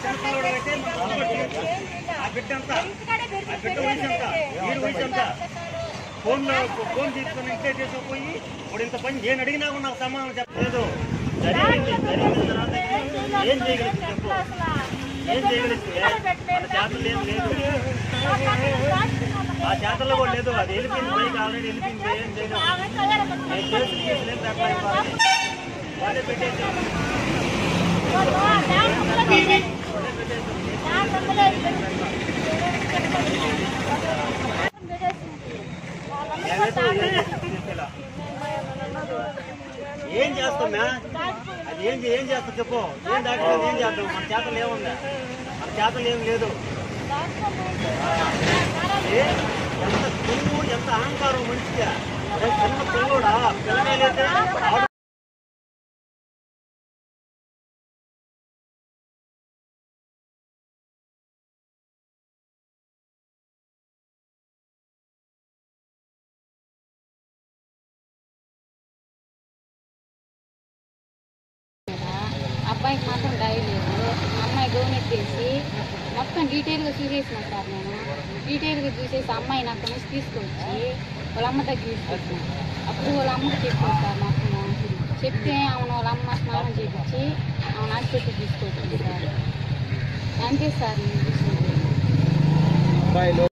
Phone తీసుకుని ఇంట్లో చేసుకుపోయి ఇప్పుడు ఇంత పని నేను అడిగినా నాకు సమాధానం చెప్పలేదు. జరిగింది తర్వాత ఏం చేయగలుగుతుంది చెప్పు, ఏం చేయగలుగుతుంది? మన చేతలు ఏం లేదు, ఆ చేతల్లో కూడా లేదు. అది వెళ్ళిపోయింది పైకి, ఆల్రెడీ వెళ్ళిపోయింది. ఏం చేయలేదు. నేను కేసులు వాళ్ళే పెట్టేసి ఏం చేస్తామా? అది ఏం చేస్తాం చెప్పు, ఏం డాక్టర్ ఏం చేద్దాం? మన చేతలు ఏముందా? మన చేతలు ఏం లేదు. ఎంత కొనుగో, ఎంత అహంకారం మనిషిగా. చిన్న పిల్లడా పిల్లలైతే అబ్బాయికి మాత్రం డైవ్ లేదు. అమ్మాయి గోనెట్టేసి మొత్తం డీటెయిల్గా చూసేసిన సార్. నేను డీటెయిల్గా చూసేసి అమ్మాయిని అక్కడి నుంచి తీసుకొచ్చి వాళ్ళ అమ్మ దగ్గర తీసుకొచ్చాను. అప్పుడు వాళ్ళ అమ్మకి చెప్పాను సార్. మాకు చెప్తే ఆమెను వాళ్ళ అమ్మ స్నానం చేయించి ఆమెను హాస్పిటల్కి తీసుకొచ్చింది సార్. అంతే సార్ నేను చూసింది.